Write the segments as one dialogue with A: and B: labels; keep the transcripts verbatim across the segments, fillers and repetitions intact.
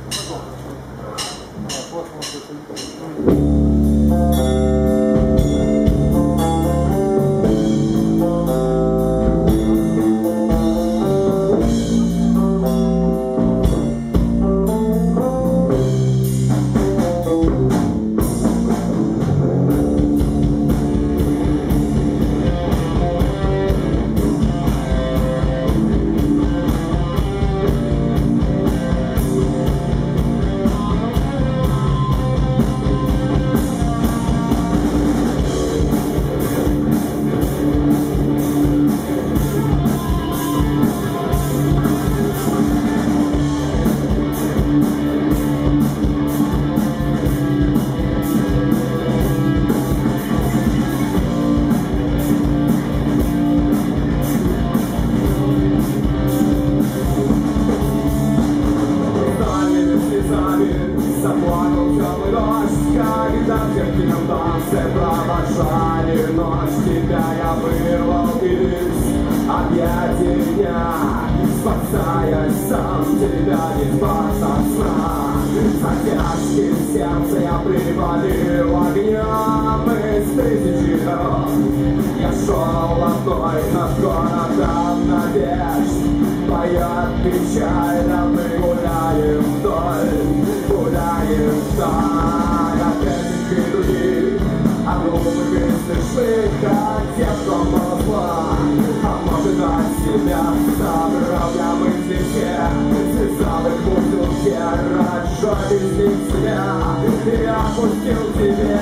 A: Провожали ночь, тебя я вырвал из объятий дня, спасая сам тебя без спаса сна. Затяжки в сердце я привалил огнем из тысячи дорог. Я шел одной над городом надежд, поет печально, мы гуляем вдоль, гуляем вдаль от этих и других. А глупых и смешных, как те, что ползла. А может от себя забрал я мысли все, связал их в узелке, разжег из них себя и опустил тебя.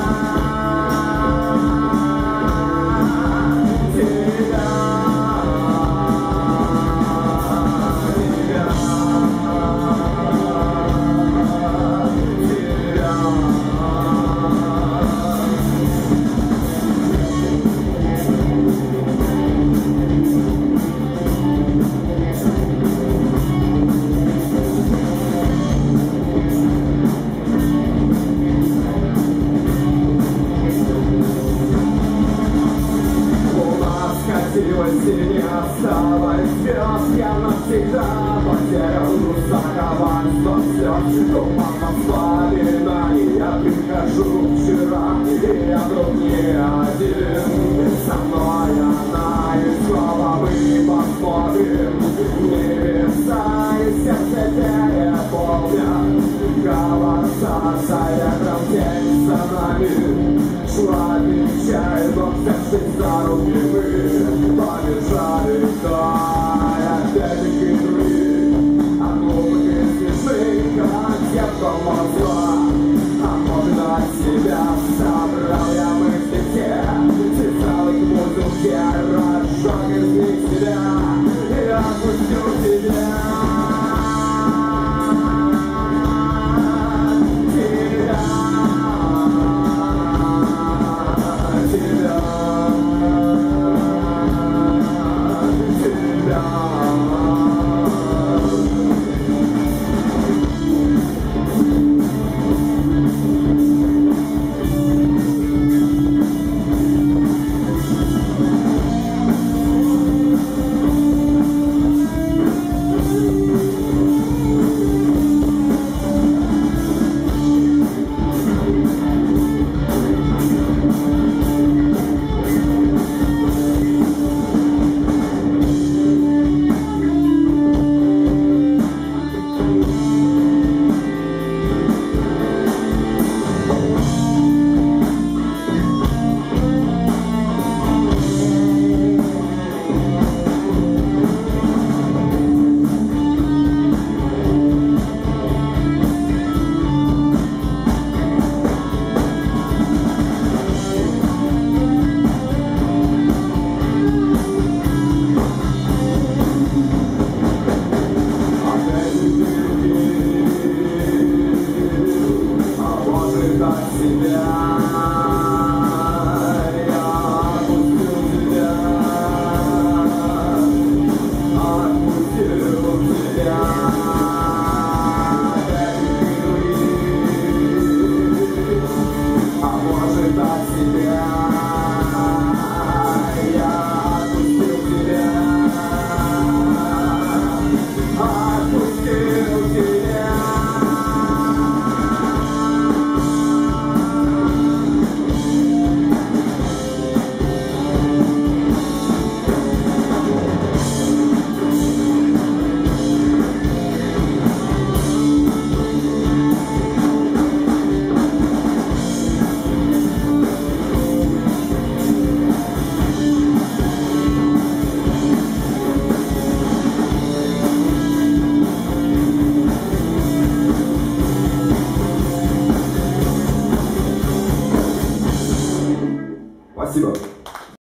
A: Не осталось звезд, я навсегда потерял коварство слез. Туман воспоминаний, я прихожу вчера, и я вдруг не один. Со мной она, и снова мы посмотрим небеса, и сердце переполнят голоса. За ветром тень за нами шла, отвечает, но взявшись за руки мы побежали вдаль.